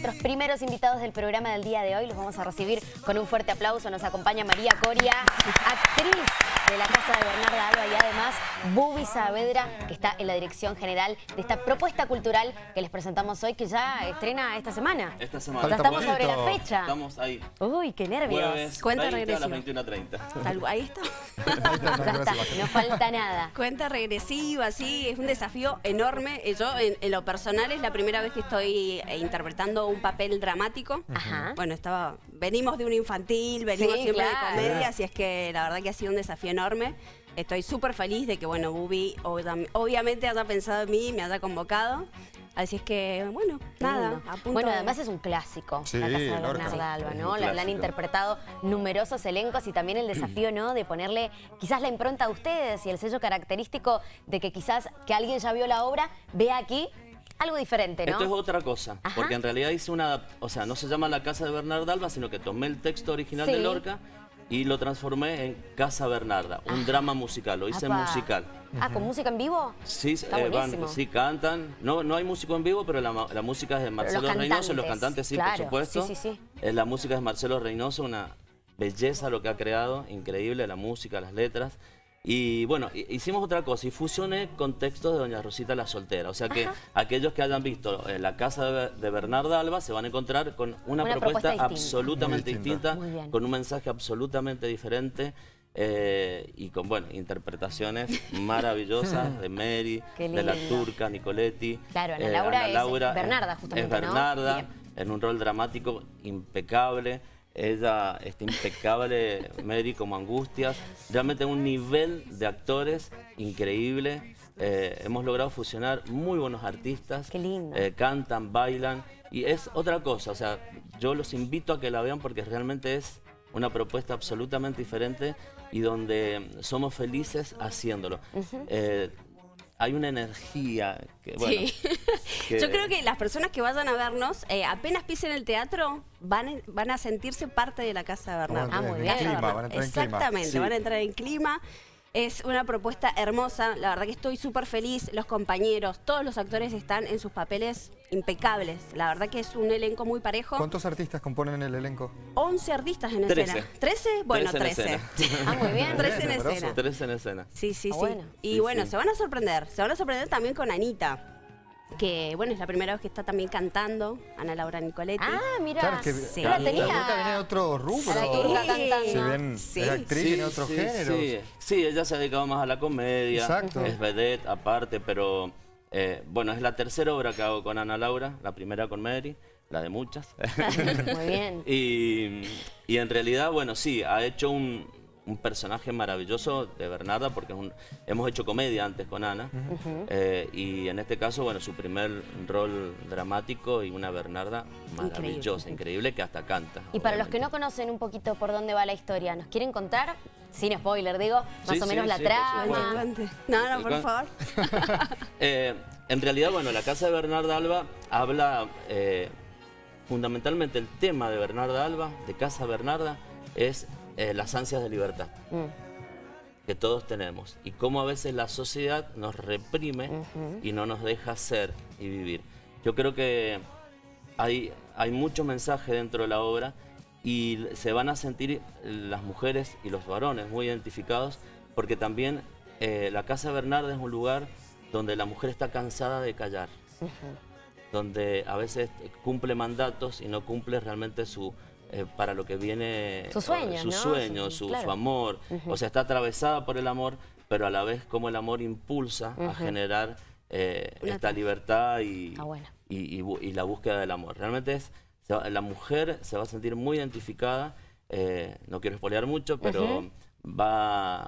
nuestros primeros invitados del programa del día de hoy. Los vamos a recibir con un fuerte aplauso. Nos acompaña María Coria, actriz de la Casa de Bernarda Alba, y además Bubi Saavedra, que está en la dirección general de esta propuesta cultural que les presentamos hoy, que ya estrena esta semana. Esta semana. Ya estamos sobre la fecha. Estamos ahí. Uy, qué nervios. Jueves, Cuenta 20 a las regresiva. 21:30. Ahí está. Ya está, no falta nada. Cuenta regresiva, sí, es un desafío enorme. Yo, en lo personal, es la primera vez que estoy interpretando un papel dramático. Ajá. Bueno, venimos de un infantil, venimos Sí, siempre claro. de comedia, así es que la verdad que ha sido un desafío enorme. Estoy súper feliz de que, bueno, Bubi obviamente haya pensado en mí, me haya convocado. Así es que, bueno, nada, a punto Bueno, de- además es un clásico, Sí, la Casa de Lorca. Bernarda Alba, Es ¿no? un La han clásico. interpretado numerosos elencos, y también el desafío, ¿no?, de ponerle quizás la impronta a ustedes y el sello característico de que quizás que alguien ya vio la obra, vea aquí algo diferente, ¿no? Esto es otra cosa, Ajá. porque en realidad hice o sea, no se llama La Casa de Bernarda Alba, sino que tomé el texto original Sí. de Lorca y lo transformé en Casa Bernarda, un drama musical, lo hice Apa. musical. Ah, ¿con música en vivo? Sí, Está buenísimo. sí cantan. No hay músico en vivo, pero la música es de Marcelo Reynoso. Los cantantes sí, claro. por supuesto. Sí. La música es de Marcelo Reynoso, una belleza lo que ha creado, increíble la música, las letras. Y bueno, hicimos otra cosa y fusioné con textos de Doña Rosita la Soltera. O sea que aquellos que hayan visto La Casa de Bernarda Alba se van a encontrar con una propuesta distinta. absolutamente Muy distinta. distinta, Muy bien. con un mensaje absolutamente diferente. Y con, bueno, interpretaciones maravillosas de Mary, Qué de la lindo. turca, Nicoletti. Claro, Ana Laura es Bernarda, justamente, es ¿no? Bernarda, Bien. en un rol dramático impecable. Ella está impecable, Mary, como Angustias. Realmente un nivel de actores increíble. Hemos logrado fusionar muy buenos artistas. Qué lindo. Cantan, bailan. Y es otra cosa, o sea, yo los invito a que la vean porque realmente es una propuesta absolutamente diferente y donde somos felices haciéndolo. Hay una energía que, bueno, Sí. que- Yo creo que las personas que vayan a vernos, apenas pisen el teatro, van a sentirse parte de la Casa de Bernarda. Van a muy entrar en bien. clima, van a entrar en clima. Exactamente, Sí. van a entrar en clima. Es una propuesta hermosa, la verdad que estoy súper feliz. Los compañeros, todos los actores están en sus papeles impecables. La verdad que es un elenco muy parejo. ¿Cuántos artistas componen el elenco? 11 artistas en 13. escena. ¿13? Bueno, 13 en 13. Ah, muy bien. 13 en Numeroso. escena. 3 en escena. Sí, sí, Ah, sí. bueno. Y Sí, bueno, sí. se van a sorprender. Se van a sorprender también con Anita, que bueno, es la primera vez que está también cantando, Ana Laura Nicoletti. Ah, mira. Claro, es que Sí. No la la tenía. Lorca viene de otro rubro. A la turca Sí. cantando. Si bien Sí. es actriz, tiene otros géneros. Sí, ella se ha dedicado más a la comedia. Exacto. Es vedette aparte, pero bueno, es la tercera obra que hago con Ana Laura, la primera con Mary, la de muchas. Muy bien. Y en realidad, bueno, sí, ha hecho un personaje maravilloso de Bernarda, porque hemos hecho comedia antes con Ana, y en este caso, bueno, su primer rol dramático y una Bernarda maravillosa, increíble, que hasta canta. Y para los que no obviamente. conocen un poquito por dónde va la historia, ¿nos quieren contar? Sin spoiler, digo, más Sí, o menos sí, la sí, por trama. supuesto. No, por favor. En realidad, bueno, La Casa de Bernarda Alba habla fundamentalmente, el tema de Bernarda Alba, de Casa Bernarda, es las ansias de libertad que todos tenemos y cómo a veces la sociedad nos reprime y no nos deja ser y vivir. Yo creo que hay mucho mensaje dentro de la obra y se van a sentir las mujeres y los varones muy identificados, porque también la Casa Bernarda es un lugar donde la mujer está cansada de callar, donde a veces cumple mandatos y no cumple realmente para lo que viene, Sus sueños, su ¿no? sueño, Claro. su amor. O sea, está atravesada por el amor, pero a la vez como el amor impulsa a generar esta libertad Ah, bueno. y la búsqueda del amor. Realmente la mujer se va a sentir muy identificada, no quiero spoilear mucho, pero va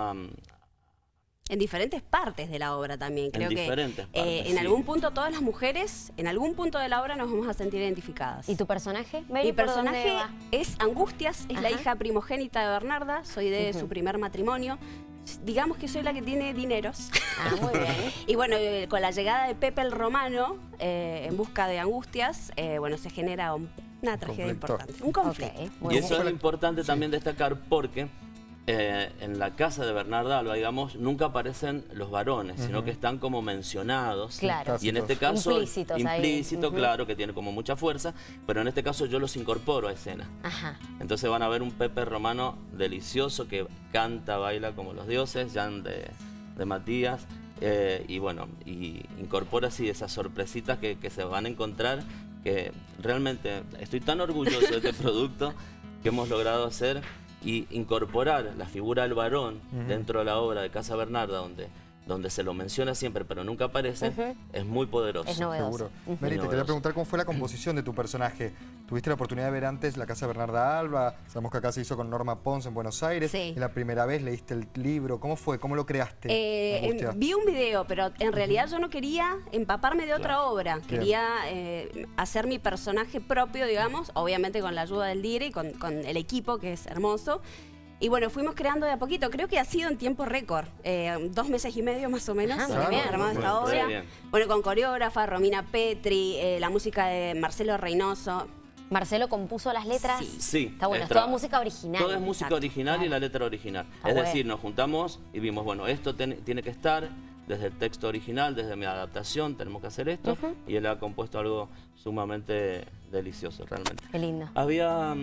En diferentes partes de la obra también. Creo que diferentes partes, en sí. algún punto todas las mujeres, en algún punto de la obra nos vamos a sentir identificadas. ¿Y tu personaje? Mary, Mi ¿por dónde personaje va? es Angustias, es la Ajá. hija primogénita de Bernarda, soy de su primer matrimonio. Digamos que soy la que tiene dineros. Ah, muy bien. Y bueno, con la llegada de Pepe el Romano, en busca de Angustias, bueno, se genera una tragedia conflicto. importante. Un conflicto. Ok, Y muy eso bien. es importante también destacar porque en la casa de Bernarda Alba, digamos, nunca aparecen los varones, sino que están como mencionados. Claro. Y en este caso, Implícitos ahí. implícito, claro, que tiene como mucha fuerza, pero en este caso yo los incorporo a escena. Ajá. Entonces van a ver un Pepe Romano delicioso que canta, baila como los dioses, Jan de Matías, y bueno, y incorpora así esas sorpresitas que se van a encontrar, que realmente estoy tan orgulloso de este producto que hemos logrado hacer y incorporar la figura del varón dentro de la obra de Casa Bernarda, donde se lo menciona siempre pero nunca aparece, es muy poderoso. Es novedoso. Seguro. Mary, te quería preguntar cómo fue la composición de tu personaje. ¿Tuviste la oportunidad de ver antes la Casa Bernarda Alba? Sabemos que acá se hizo con Norma Pons en Buenos Aires. Sí. ¿Y la primera vez leíste el libro? ¿Cómo fue? ¿Cómo lo creaste? Angustia. Vi un video, pero en realidad yo no quería empaparme de otra obra. Bien. Quería hacer mi personaje propio, digamos, obviamente con la ayuda del dire y con el equipo, que es hermoso. Y bueno, fuimos creando de a poquito. Creo que ha sido en tiempo récord. 2 meses y medio más o menos. Ajá, Hemos bien. armado esta Muy obra. bien. Bueno, con coreógrafa, Romina Petri, la música de Marcelo Reynoso. Marcelo compuso las letras. Sí. Sí. Está bueno, es toda música original. Todo es música Exacto. original y la letra original. Está Es bueno. decir, nos juntamos y vimos, bueno, esto tiene que estar desde el texto original, desde mi adaptación, tenemos que hacer esto. Y él ha compuesto algo sumamente delicioso, realmente. Qué lindo. Había,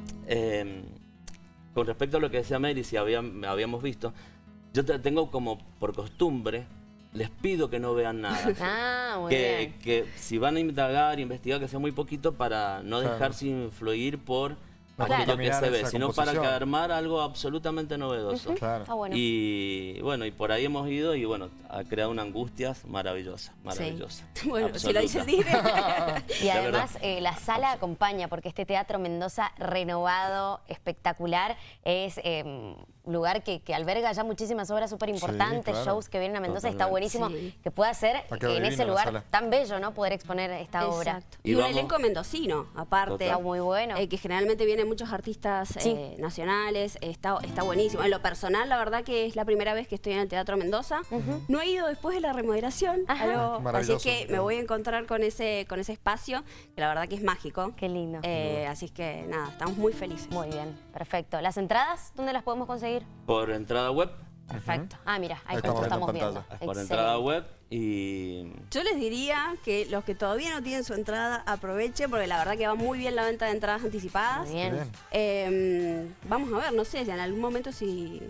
con respecto a lo que decía Mary, si habíamos visto, yo tengo como por costumbre, les pido que no vean nada. Ah, muy bien. Que si van a indagar, investigar, que sea muy poquito para no Claro. dejarse influir por No aquello que contaminar se ve, esa sino para composición. armar algo absolutamente novedoso. Claro. Está bueno. Y bueno, y por ahí hemos ido y bueno, ha creado una angustia maravillosa, maravillosa. Bueno, si lo dice el dire. Y La además la sala acompaña, porque este Teatro Mendoza renovado, espectacular, es un lugar que alberga ya muchísimas obras súper importantes, claro. shows que vienen a Mendoza. Está Totalmente. buenísimo Sí. que pueda ser Ha quedado en divina ese la lugar sala. tan bello, ¿no? Poder exponer esta obra. Exacto. Y Y un vamos- elenco mendocino, aparte. Total. Está muy bueno. Que generalmente vienen muchos artistas Sí. nacionales, está buenísimo. En lo personal, la verdad que es la primera vez que estoy en el Teatro Mendoza. No he ido después de la remodelación, Ajá. así Maravilloso. que me voy a encontrar con ese espacio, que la verdad que es mágico. Qué lindo. Así es que nada, estamos muy felices. Muy bien, perfecto. ¿Las entradas dónde las podemos conseguir? Por entrada web, Perfecto. Ah, mira, ahí Ahí justo estamos estamos viendo en viendo. pantalla. por Excelente. entrada web y Yo les diría que los que todavía no tienen su entrada, aprovechen, porque la verdad que va muy bien la venta de entradas anticipadas. Muy bien. Bien. Vamos a ver, no sé, si en algún momento ¿y si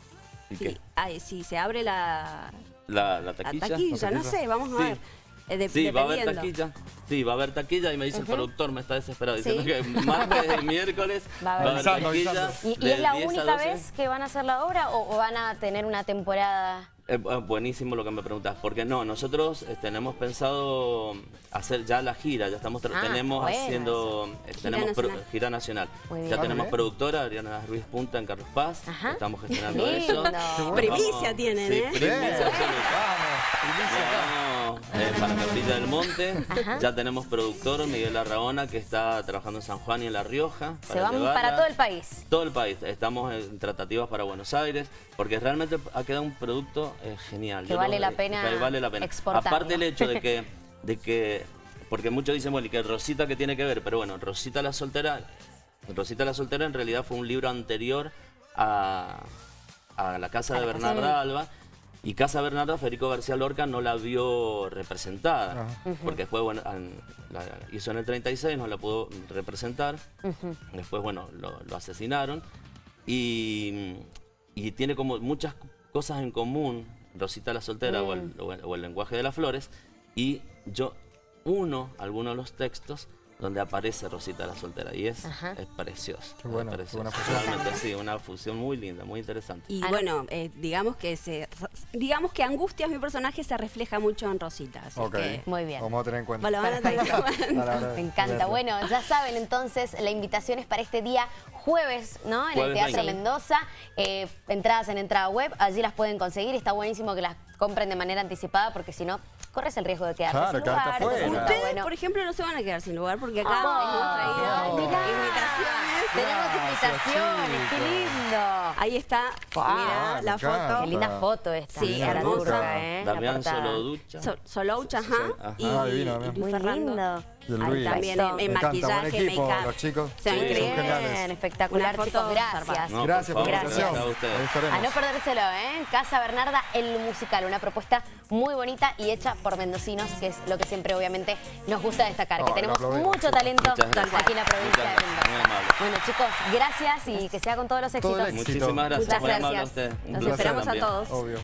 se abre la taquilla. taquilla, no sé, vamos a Sí. ver. Sí, va a haber Dependiendo. taquilla. Sí, va a haber taquilla y me dice el productor, me está desesperado, Sí. diciendo que martes y miércoles Va a va a haber. haber Avisando, taquilla. avisando. ¿Y es la de 10 a única 12. vez que van a hacer la obra o van a tener una temporada? Buenísimo lo que me preguntas, porque no, nosotros tenemos pensado hacer ya la gira, ya estamos tenemos bueno, haciendo tenemos nacional. gira nacional. Muy bien. Ya Ah, tenemos bien. productora Adriana Ruiz Punta en Carlos Paz, Ajá. estamos gestionando Qué eso. lindo. Primicia tienen, sí, ¿eh? primicia Bien. absoluta. Vamos. Vamos, para Capilla del Monte, ya tenemos productor Miguel Arraona que está trabajando en San Juan y en La Rioja. Se van para todo el país. Todo el país. Estamos en tratativas para Buenos Aires, porque realmente ha quedado un producto genial. Que vale la pena exportarlo. Aparte el hecho de que, porque muchos dicen, bueno, y que Rosita qué tiene que ver, pero bueno, Rosita la Soltera en realidad fue un libro anterior a la Casa de Bernarda Alba. Y Casa Bernarda, Federico García Lorca no la vio representada, porque después, bueno, la hizo en el 36, no la pudo representar. Después, bueno, lo asesinaron. Y tiene como muchas cosas en común, Rosita la Soltera o el lenguaje de las flores. Y yo algunos de los textos donde aparece Rosita la Soltera. Y es precioso. Qué bueno, es qué precioso. buena fusión. Realmente sí, una fusión muy linda, muy interesante. Y bueno, digamos que Angustias, mi personaje, se refleja mucho en Rosita. Así Ok. que Muy bien. Vamos a tener en cuenta. lo van a tener en cuenta. A la hora de Me encanta. verlo. Bueno, ya saben entonces, la invitación es para este día jueves, ¿no? En el Jueves Teatro 20. Mendoza. Entradas en entrada web, allí las pueden conseguir. Está buenísimo que las compren de manera anticipada porque si no, corres el riesgo de quedarte Claro, sin quedarte lugar. afuera. entonces está Ustedes, bueno. por ejemplo, no se van a quedar sin lugar porque acá Ah, hemos traído mirá. invitaciones. Tenemos Gracias, invitaciones, qué chicos. lindo. Ahí está, mirá me la encanta. foto. Qué linda foto esta. Sí, la hermosa. turca, la Damián portada. Soloducha. Soloucha, ajá. Ajá. Y, Ah, divino, y Damián. Luis Muy Ferrando. lindo. Y el Ahí Luis. También está. en Me encanta, maquillaje, buen equipo, make-up. los chicos. Se ven Sí, increíbles. son geniales. Bien, espectacular, Una chicos, foto gracias. No, Gracias por la favor, invitación. gracias a ustedes. Ahí estaremos. A no perdérselo, ¿eh? Casa Bernarda, el musical, una propuesta muy bonita y hecha por mendocinos, que es lo que siempre obviamente nos gusta destacar, que Oh, tenemos lo aplaudimos, mucho chicos. talento Muchas gracias. aquí en la provincia de Muchas gracias, muy Mendoza. amable. Bueno, chicos, gracias y que sea con todos los Todo el éxitos. éxito. Muchísimas gracias. Muchas Muy amable a gracias. usted. Un Los placer esperamos a también. todos. Obvio.